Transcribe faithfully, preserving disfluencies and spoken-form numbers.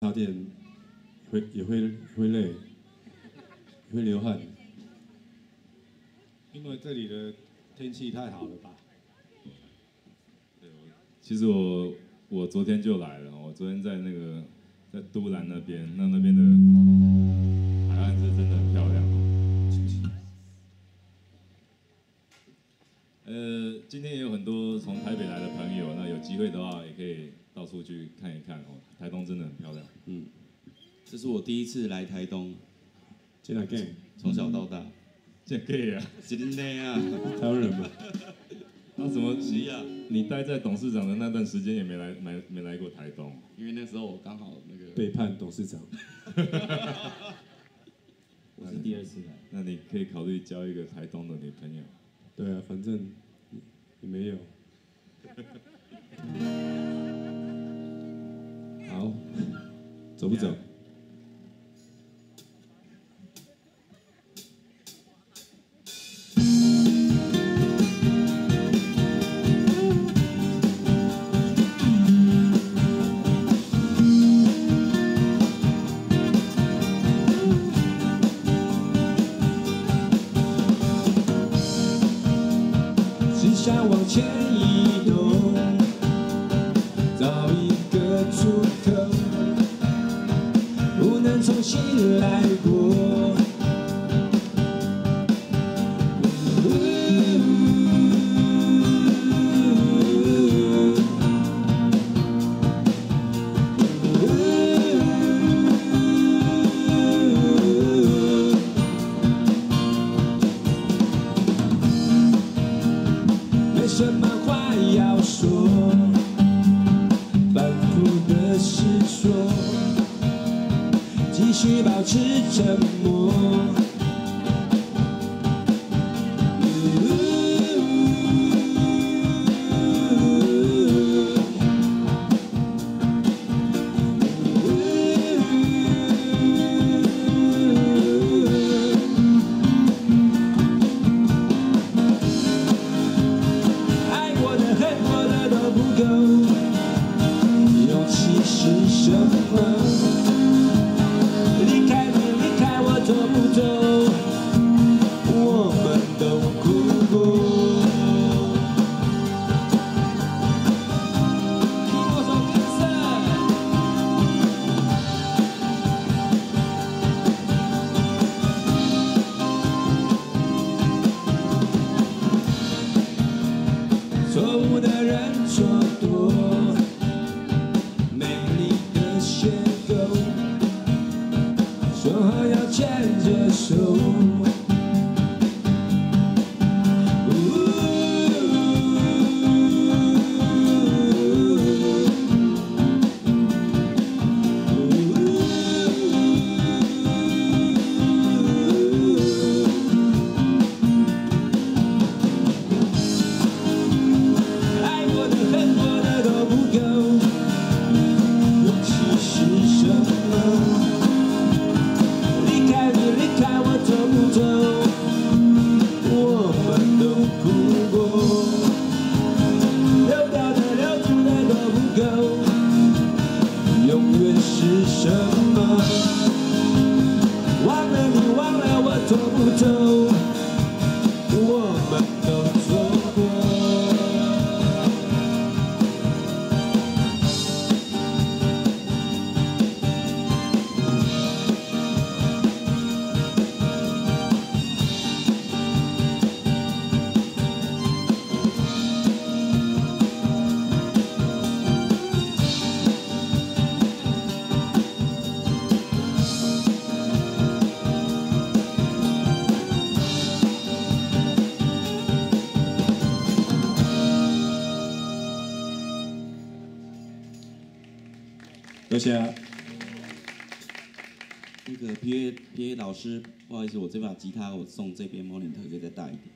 插电会也会会累，会流汗， 因为这里的天气太好了吧？ 对，其实我我昨天就来了，我昨天在那个在都兰那边，那那边的海岸是真的很漂亮。呃，今天也有很多从台北来的朋友，那有机会的话也可以到处去看一看哦。台东真的很漂亮。 嗯，这是我第一次来台东， 进来 gay， 从小到大， 这 gay 啊， 真的啊， 台湾人嘛。 那怎么是啊？ 你待在董事长的那段时间也没来没没来过台东？ 因为那时候我刚好那个背叛董事长。 我是第二次来。 那你可以考虑交一个台东的女朋友。 对啊，反正也没有。好，走不走？ 只想往前移动，找一个出口，不能重新来过。没什么话要说，反复的思索，继续保持沉默。爱过的、恨过的都不够，勇气是什么？离开你，离开我走不走？我们都哭过。听我首歌错误的人蹉跎，美丽的邂逅，说好要牵着手。爱过的、恨过的都不够，勇气是什么？离开你，离开我走不走？我们都哭过，流掉的、留住的都不够，永远是什么？忘了你，忘了我走不走？我们都错过。 多谢啊。 那个 P A P A 老师，不好意思，我这把吉他我送这边 monitor 可以再大一点。